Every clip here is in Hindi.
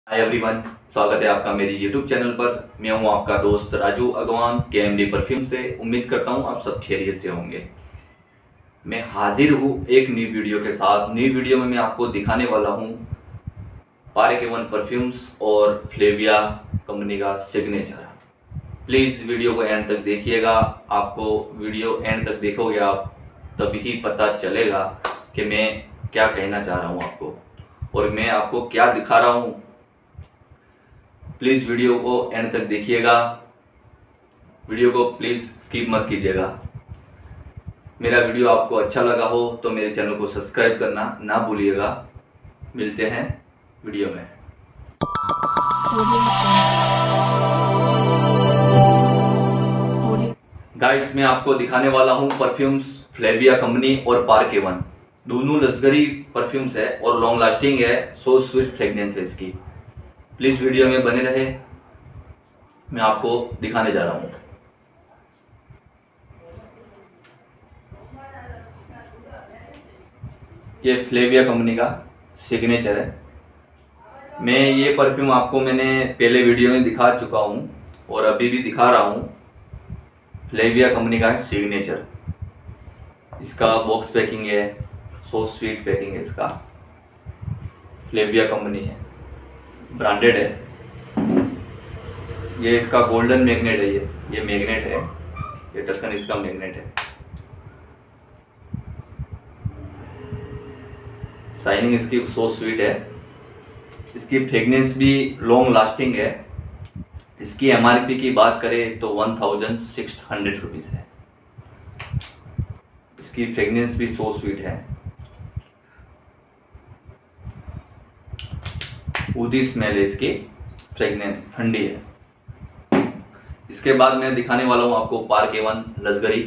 हाय एवरीवन, स्वागत है आपका मेरी यूट्यूब चैनल पर। मैं हूं आपका दोस्त राजू अगवान KMD परफ्यूम से। उम्मीद करता हूं आप सब खैरियत से होंगे। मैं हाजिर हूं एक न्यू वीडियो के साथ। न्यू वीडियो में मैं आपको दिखाने वाला हूं पार्क एवन परफ्यूम्स और फ्लेविया कंपनी का सिग्नेचर। प्लीज़ वीडियो को एंड तक देखिएगा। आपको वीडियो एंड तक देखोगे आप तभी पता चलेगा कि मैं क्या कहना चाह रहा हूँ आपको और मैं आपको क्या दिखा रहा हूँ। प्लीज़ वीडियो को एंड तक देखिएगा। वीडियो को प्लीज़ स्किप मत कीजिएगा। मेरा वीडियो आपको अच्छा लगा हो तो मेरे चैनल को सब्सक्राइब करना ना भूलिएगा। मिलते हैं वीडियो में। गाइस, मैं आपको दिखाने वाला हूँ परफ्यूम्स फ्लेविया कंपनी और पार्क एवन। दोनों लग्जरी परफ्यूम्स है और लॉन्ग लास्टिंग है। सो स्वीट फ्रेगनेंस है इसकी। प्लीज़ वीडियो में बने रहे, मैं आपको दिखाने जा रहा हूँ। ये फ्लेविया कंपनी का सिग्नेचर है। मैं ये परफ्यूम आपको मैंने पहले वीडियो में दिखा चुका हूँ और अभी भी दिखा रहा हूँ। फ्लेविया कंपनी का है सिग्नेचर। इसका बॉक्स पैकिंग है, सो स्वीट पैकिंग है इसका। फ्लेविया कंपनी है, ब्रांडेड है। ये इसका गोल्डन मैग्नेट है। ये मैग्नेट है, ये ढक्कन इसका मैग्नेट है। शाइनिंग इसकी सो स्वीट है। इसकी फ्रेगनेंस भी लॉन्ग लास्टिंग है। इसकी MRP की बात करें तो 1600 रुपीज़ है। इसकी फ्रेगनेंस भी सो स्वीट है। ऊदी स्मेल है इसकी। फ्रेगनेंस ठंडी है। इसके बाद मैं दिखाने वाला हूं आपको पार्क एवन लग्जरी।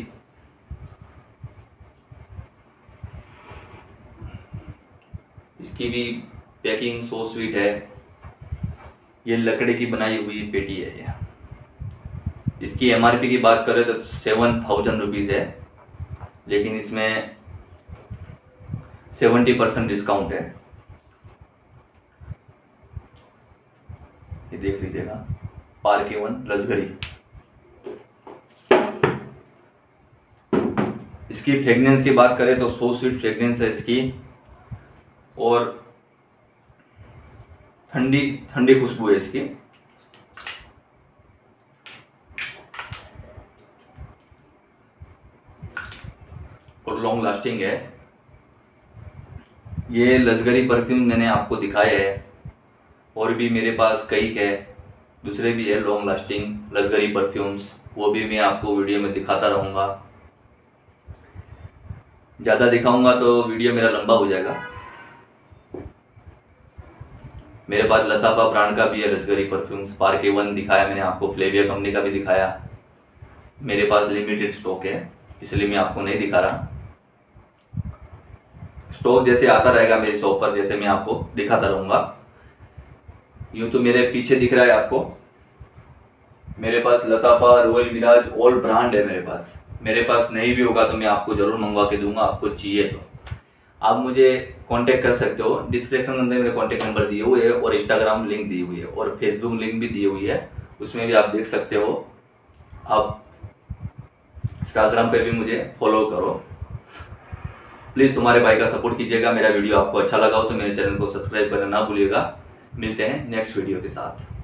इसकी भी पैकिंग सो स्वीट है। ये लकड़ी की बनाई हुई पेटी है ये। इसकी MRP की बात करें तो 7000 रुपीज़ है, लेकिन इसमें 70% डिस्काउंट है। ये देख लीजिएगा, पार्क एवन लग्जरी। इसकी फ्रेगनेंस की बात करें तो सो स्वीट फ्रेगनेंस है इसकी और ठंडी ठंडी खुशबू है इसकी। और लॉन्ग लास्टिंग है। ये लग्जरी परफ्यूम मैंने आपको दिखाया है और भी मेरे पास कई है, दूसरे भी है लॉन्ग लास्टिंग लग्जरी परफ्यूम्स। वो भी मैं आपको वीडियो में दिखाता रहूँगा। ज़्यादा दिखाऊंगा तो वीडियो मेरा लंबा हो जाएगा। मेरे पास लताफा ब्रांड का भी है लग्जरी परफ्यूम्स। पार्क एवन दिखाया मैंने आपको, फ्लेविया कंपनी का भी दिखाया। मेरे पास लिमिटेड स्टॉक है, इसलिए मैं आपको नहीं दिखा रहा। स्टॉक जैसे आता रहेगा मेरी शॉप पर, जैसे मैं आपको दिखाता रहूँगा। यूँ तो मेरे पीछे दिख रहा है आपको, मेरे पास Lattafa, Royal Mirage all brand है मेरे पास। मेरे पास नहीं भी होगा तो मैं आपको ज़रूर मंगवा के दूंगा, आपको चाहिए तो आप मुझे कांटेक्ट कर सकते हो। डिस्क्रिप्शन में मेरे कांटेक्ट नंबर दिए हुए है और इंस्टाग्राम लिंक दी हुई है और फेसबुक लिंक भी दी हुई है, उसमें भी आप देख सकते हो। आप इंस्टाग्राम पे भी मुझे फॉलो करो। प्लीज़ तुम्हारे भाई का सपोर्ट कीजिएगा। मेरा वीडियो आपको अच्छा लगा हो तो मेरे चैनल को सब्सक्राइब करना ना भूलिएगा। मिलते हैं नेक्स्ट वीडियो के साथ।